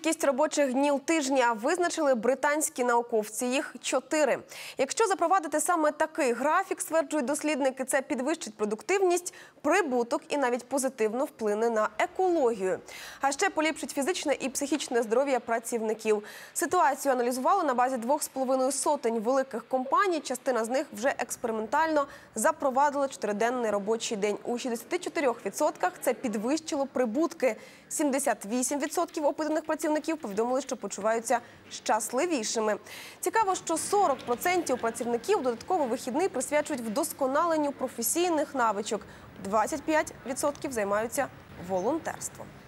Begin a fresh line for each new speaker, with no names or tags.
Кількість робочих днів тижня визначили британські науковці. Їх 4. Якщо запровадити саме такий графік, стверджують дослідники, це підвищить продуктивність, прибуток і навіть позитивно вплине на екологію. А ще поліпшить фізичне і психічне здоров'я працівників. Ситуацію аналізували на базі 2,5 сотень великих компаній. Частина з них вже експериментально запровадили 4-денний робочий день. У 64% це підвищило прибутки. 78% опитаних працівників повідомили, що почуваються щасливішими. Цікаво, що 40% працівників додатково вихідний присвячують вдосконаленню професійних навичок. 25% займаються волонтерством.